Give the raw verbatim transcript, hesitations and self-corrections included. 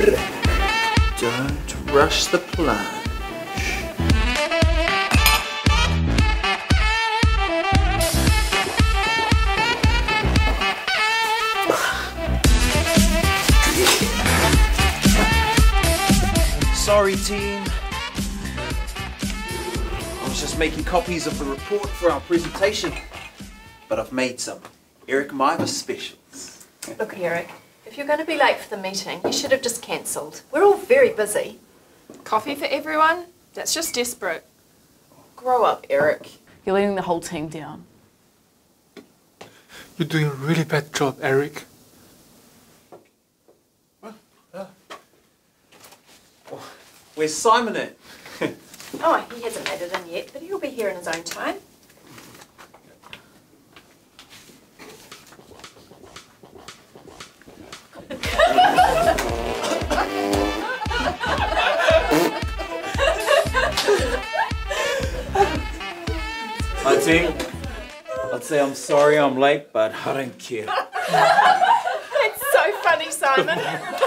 Don't rush the plunge. Sorry, team. I was just making copies of the report for our presentation, but I've made some Eric Maeva specials. Look, Eric, if you're going to be late for the meeting, you should have just cancelled. We're all very busy. Coffee for everyone? That's just desperate. Grow up, Eric. You're letting the whole team down. You're doing a really bad job, Eric. Where's Simon at? Oh, he hasn't made it in yet, but he'll be here in his own time. Hi, team. I'd say I'm sorry I'm late, but I don't care. That's so funny, Simon.